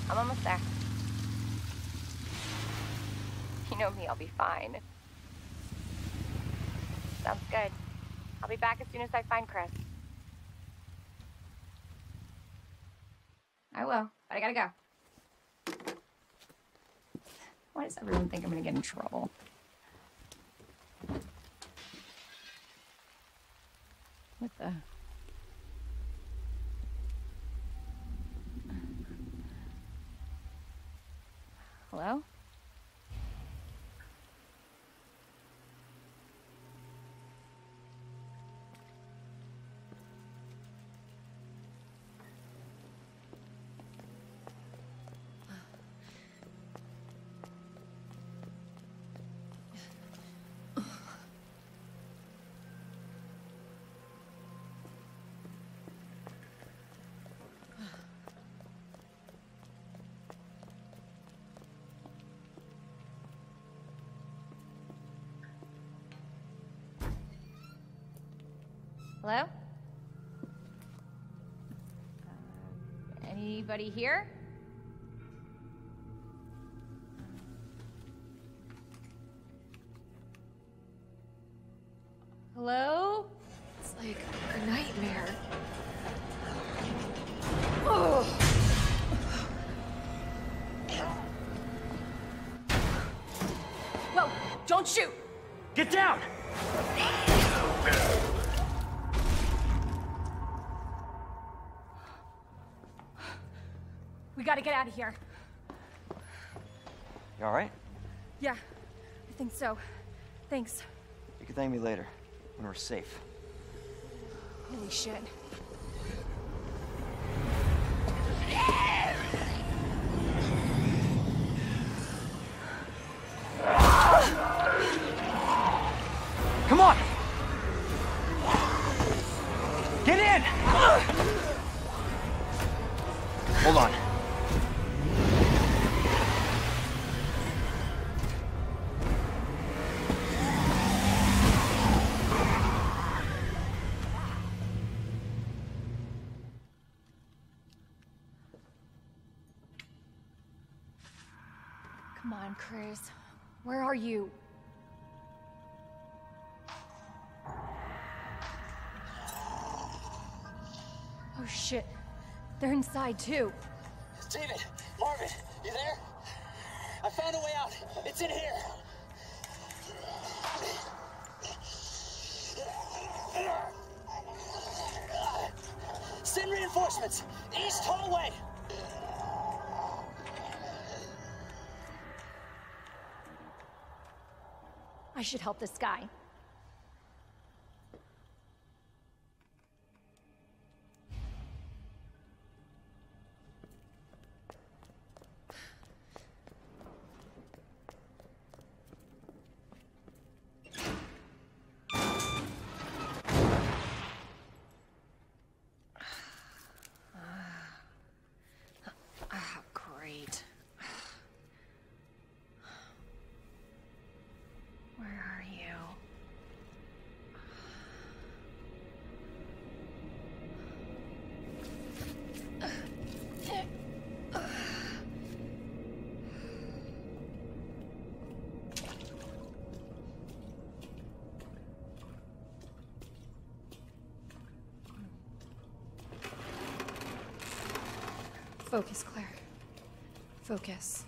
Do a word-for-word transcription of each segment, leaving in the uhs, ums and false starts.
I'm almost there. You know me, I'll be fine. Sounds good. I'll be back as soon as I find Chris. I will, but I gotta go. Why does everyone think I'm gonna get in trouble? What the? Hello? Hello? Uh, anybody here? Hello? It's like a nightmare. Oh. Whoa! Don't shoot! Get down! We gotta get out of here. You alright? Yeah, I think so. Thanks. You can thank me later, when we're safe. Holy shit. Come on! Get in! Hold on. Come on, Chris. Where are you? Oh shit. They're inside too. David, Marvin, you there? I found a way out. It's in here. Send reinforcements. East hallway. I should help this guy. Ah, great. Where are you? Focus, Claire. Focus.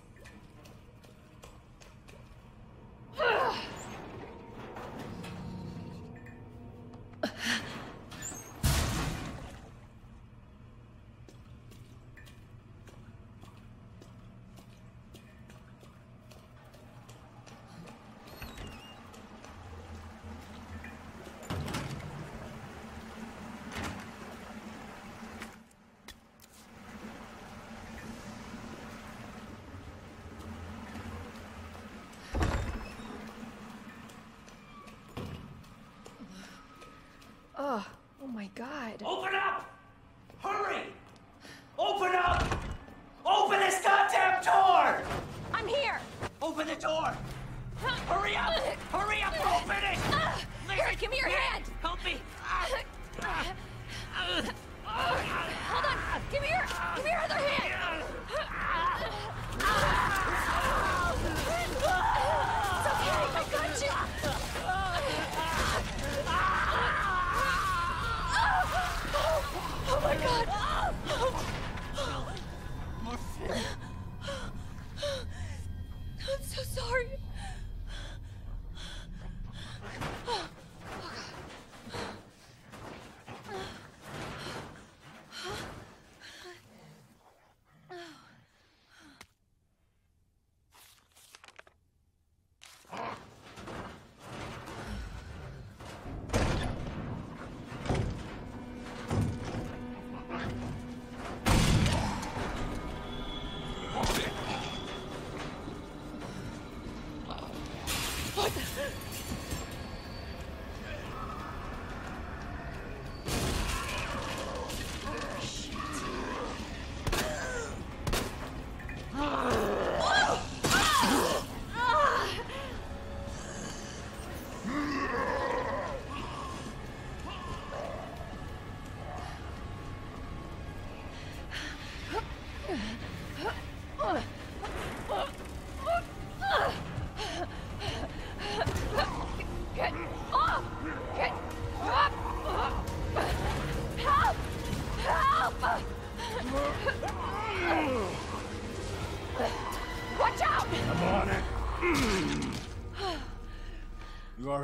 Oh, oh my God. Open up! Hurry! Open up! Open this goddamn door! I'm here! Open the door! Hurry up! Hurry up! Open it! Here, give me your hand! Help me! Hold on! Give me your, give me your other hand!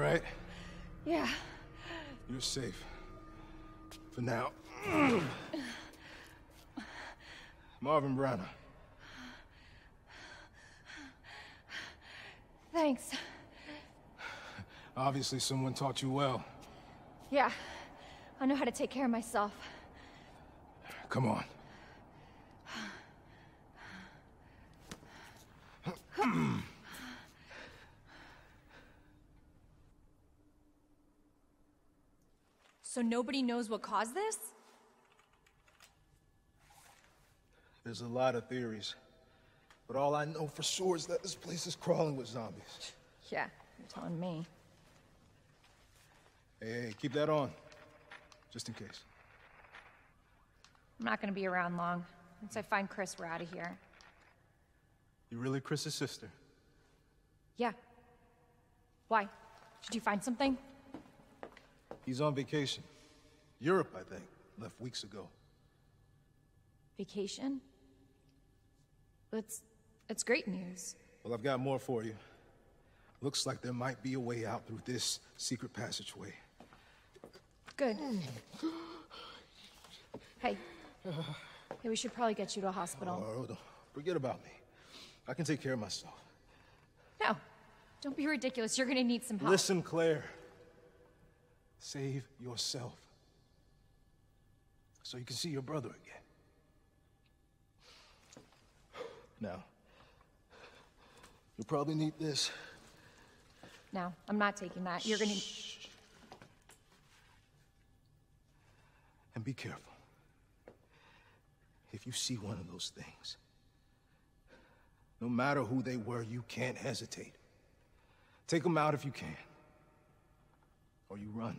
right? Yeah. You're safe. For now. Marvin Browner. Thanks. Obviously someone taught you well. Yeah. I know how to take care of myself. Come on. So nobody knows what caused this? There's a lot of theories. But all I know for sure is that this place is crawling with zombies. Yeah, you're telling me. Hey, hey, keep that on. Just in case. I'm not gonna be around long. Once I find Chris, we're out of here. You really Chris's sister? Yeah. Why? Did you find something? He's on vacation. Europe, I think. Left weeks ago. Vacation? It's... it's great news. Well, I've got more for you. Looks like there might be a way out through this secret passageway. Good. Hey. Hey, we should probably get you to a hospital. Oh, don't forget about me. I can take care of myself. No. Don't be ridiculous. You're gonna need some help. Listen, Claire. Save yourself. So you can see your brother again. Now, you'll probably need this. No, I'm not taking that. You're gonna... Shh. And be careful. If you see one of those things, no matter who they were, you can't hesitate. Take them out if you can. Or you run.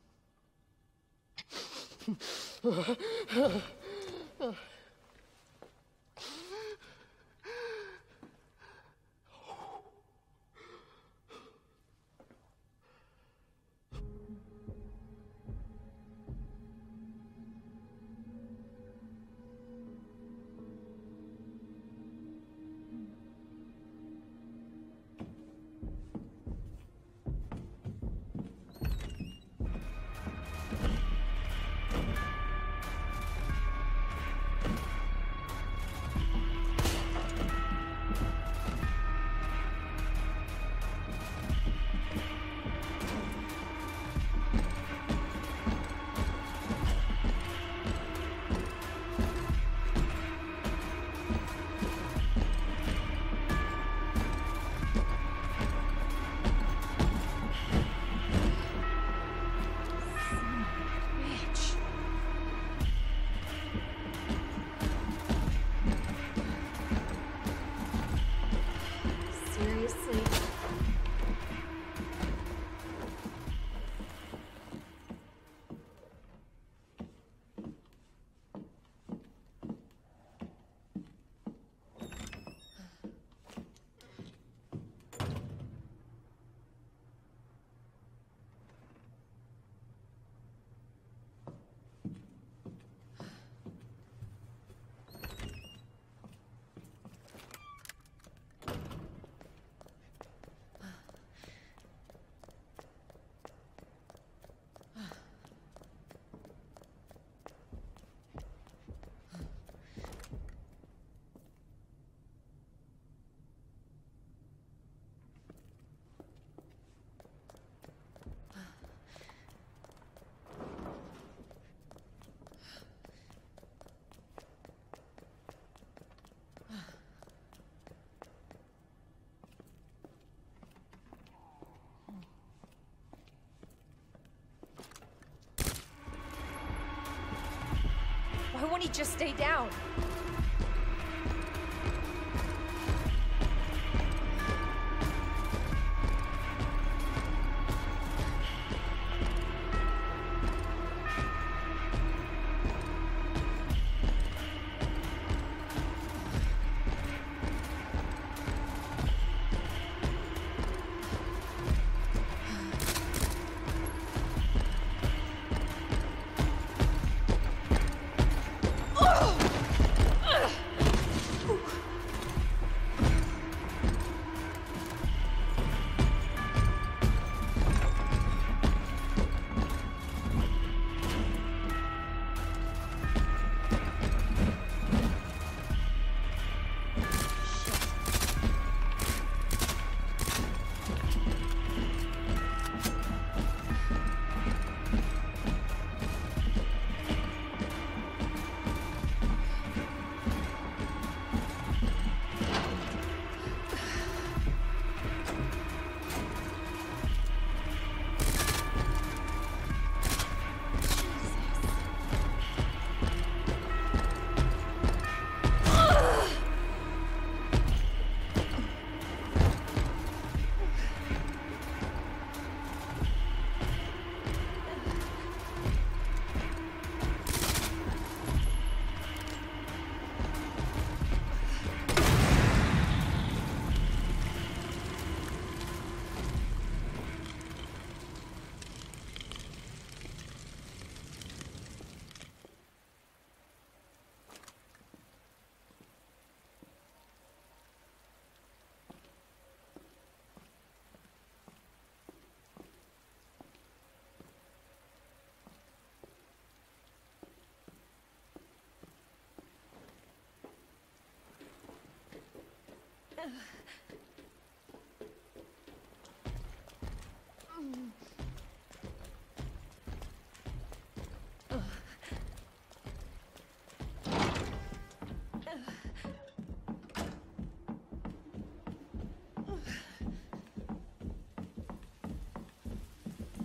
Why won't he just stay down?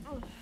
Oh.